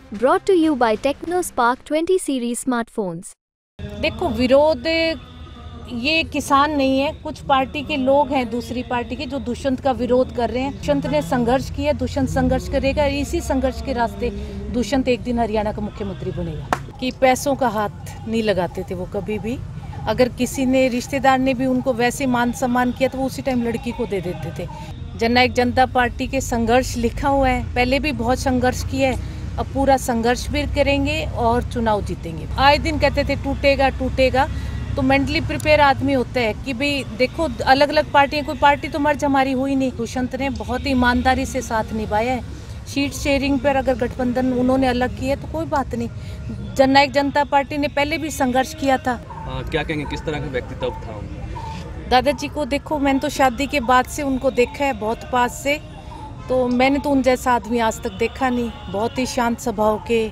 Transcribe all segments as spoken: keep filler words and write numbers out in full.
Brought to you by TechnoSpark twenty series smartphones. देखो, विरोध ये किसान नहीं है, कुछ पार्टी के लोग हैं दूसरी पार्टी के जो दुष्यंत का विरोध कर रहे हैं। दुष्यंत ने संघर्ष किया, दुष्यंत संघर्ष करेगा। इसी संघर्ष के रास्ते दुष्यंत एक दिन हरियाणा का मुख्यमंत्री बनेगा। कि पैसों का हाथ नहीं लगाते थे वो कभी भी। अगर किसी ने रिश्तेदार ने भी उनको वैसे मान सम्मान किया तो वो उसी टाइम लड़की को दे देते थे। जननायक जनता पार्टी के संघर्ष लिखा हुआ है, पहले भी बहुत संघर्ष किया है, अब पूरा संघर्ष भी करेंगे और चुनाव जीतेंगे। आए दिन कहते थे टूटेगा टूटेगा, तो मेंटली प्रिपेयर आदमी होता है कि भाई देखो अलग अलग पार्टियां, कोई पार्टी तो मर्ज हमारी हुई नहीं। दुष्यंत ने बहुत ईमानदारी से साथ निभाया है। सीट शेयरिंग पर अगर गठबंधन उन्होंने अलग किया तो कोई बात नहीं। जननायक जनता पार्टी ने पहले भी संघर्ष किया था। आ, क्या कहेंगे, किस तरह का व्यक्तित्व था उनका? दादाजी को देखो, मैंने तो शादी के बाद से उनको देखा है बहुत पास से, तो मैंने तो उन जैसा आदमी आज तक देखा नहीं। बहुत ही शांत स्वभाव के,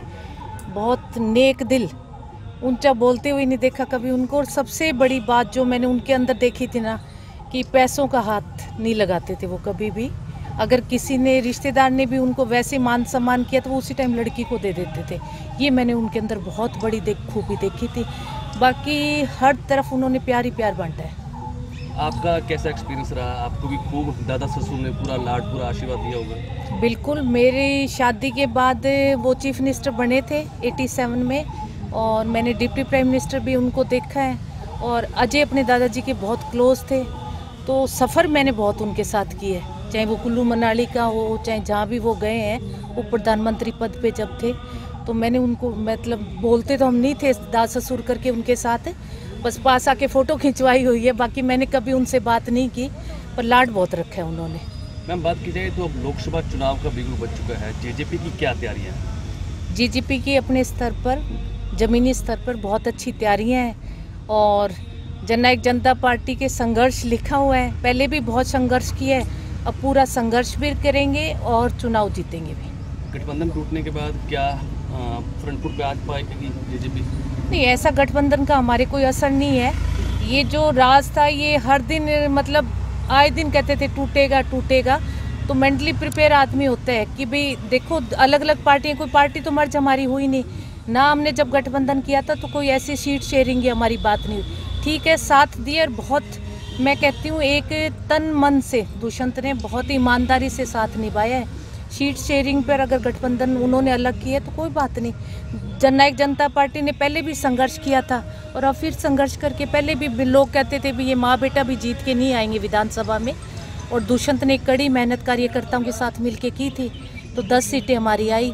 बहुत नेक दिल, ऊंचा बोलते हुए नहीं देखा कभी उनको। और सबसे बड़ी बात जो मैंने उनके अंदर देखी थी ना, कि पैसों का हाथ नहीं लगाते थे वो कभी भी। अगर किसी ने रिश्तेदार ने भी उनको वैसे मान सम्मान किया तो वो उसी टाइम लड़की को दे देते थे। ये मैंने उनके अंदर बहुत बड़ी देख खूबी देखी थी। बाकी हर तरफ उन्होंने प्यार ही प्यार बांटा है। आपका कैसा एक्सपीरियंस रहा? आपको भी खूब दादा ससुर ने पूरा लाड पूरा आशीर्वाद दिया होगा। बिल्कुल, मेरी शादी के बाद वो चीफ मिनिस्टर बने थे सत्तासी में, और मैंने डिप्टी प्राइम मिनिस्टर भी उनको देखा है। और अजय अपने दादाजी के बहुत क्लोज थे, तो सफ़र मैंने बहुत उनके साथ किए, चाहे वो कुल्लू मनाली का हो, चाहे जहाँ भी वो गए हैं। वो प्रधानमंत्री पद पे जब थे तो मैंने उनको, मतलब बोलते तो हम नहीं थे दादा ससुर करके उनके साथ, बस पास आके फ़ोटो खिंचवाई हुई है। बाकी मैंने कभी उनसे बात नहीं की, पर लाड बहुत रखा है उन्होंने। मैम, बात की जाए तो अब लोकसभा चुनाव का बिगुल बच चुका है, जेजेपी की क्या तैयारियां हैं? जेजेपी की अपने स्तर पर, ज़मीनी स्तर पर बहुत अच्छी तैयारियां हैं। और जननायक जनता पार्टी के संघर्ष लिखा हुआ है, पहले भी बहुत संघर्ष किया है, अब पूरा संघर्ष भी करेंगे और चुनाव जीतेंगे भी। गठबंधन टूटने के बाद क्या फ्रंट फुट पे आ पाएगी जेजेपी? नहीं, ऐसा गठबंधन का हमारे कोई असर नहीं है। ये जो राज था ये हर दिन, मतलब आए दिन कहते थे टूटेगा टूटेगा, तो मेंटली प्रिपेयर आदमी होता है कि भाई देखो अलग अलग पार्टियां, कोई पार्टी तो मर्ज हमारी हुई नहीं ना। हमने जब गठबंधन किया था तो कोई ऐसी सीट शेयरिंग की हमारी बात नहीं हुई। ठीक है, साथ दिए, और बहुत, मैं कहती हूँ एक तन मन से दुष्यंत ने बहुत ईमानदारी से साथ निभाया है। सीट शेयरिंग पर अगर गठबंधन उन्होंने अलग किया तो कोई बात नहीं। जननायक जनता पार्टी ने पहले भी संघर्ष किया था, और अब फिर संघर्ष करके, पहले भी लोग कहते थे भी ये माँ बेटा भी जीत के नहीं आएंगे विधानसभा में, और दुष्यंत ने कड़ी मेहनत कार्यकर्ताओं के साथ मिलके की थी, तो दस सीटें हमारी आई।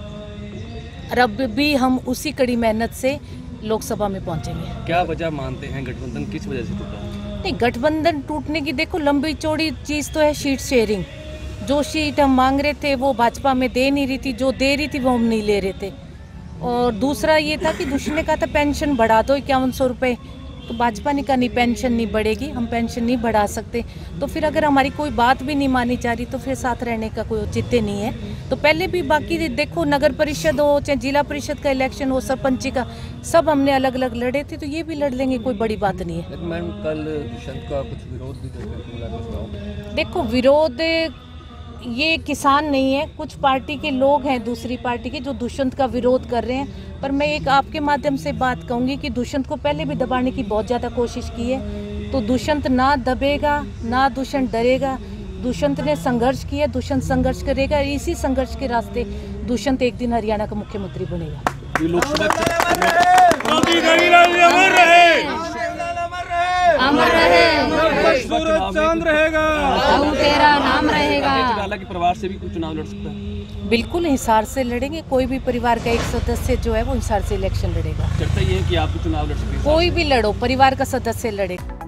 और अब भी हम उसी कड़ी मेहनत से लोकसभा में पहुंचेंगे। क्या वजह मानते हैं, गठबंधन किस वजह से टूटा? नहीं, गठबंधन टूटने की देखो लंबी चौड़ी चीज़ तो है सीट शेयरिंग। जो सीट हम मांग रहे थे वो भाजपा में दे नहीं रही थी, जो दे रही थी वो हम नहीं ले रहे थे। और दूसरा ये था कि दुष्यंत ने कहा था पेंशन बढ़ा दो इक्यावन सौ रुपये, तो भाजपा ने कहा नहीं, पेंशन नहीं बढ़ेगी, हम पेंशन नहीं बढ़ा सकते। तो फिर अगर हमारी कोई बात भी नहीं मानी जा रही तो फिर साथ रहने का कोई औचित्य नहीं है। तो पहले भी बाकी देखो, नगर परिषद हो चाहे जिला परिषद का इलेक्शन हो, सरपंची का, सब हमने अलग अलग लड़े थे, तो ये भी लड़ लेंगे, कोई बड़ी बात नहीं है। मैम, कल दुष्यंत का कुछ विरोध भी देखने को मिला। देखो, विरोध ये किसान नहीं है, कुछ पार्टी के लोग हैं दूसरी पार्टी के जो दुष्यंत का विरोध कर रहे हैं। पर मैं एक आपके माध्यम से बात कहूँगी कि दुष्यंत को पहले भी दबाने की बहुत ज़्यादा कोशिश की है, तो दुष्यंत ना दबेगा, ना दुष्यंत डरेगा। दुष्यंत ने संघर्ष किया, दुष्यंत संघर्ष करेगा। इसी संघर्ष के रास्ते दुष्यंत एक दिन हरियाणा का मुख्यमंत्री बनेगा। अमर रहे, सूरज चांद रहेगा, तेरा नाम रहेगा। हालांकि परिवार से भी कुछ चुनाव लड़ सकता है। बिल्कुल हिसार से लड़ेंगे, कोई भी परिवार का एक सदस्य जो है वो हिसार से इलेक्शन लड़ेगा। चर्चा ये है कि आप चुनाव लड़ सकते हैं। कोई भी लड़ो, परिवार का सदस्य लड़ेगा।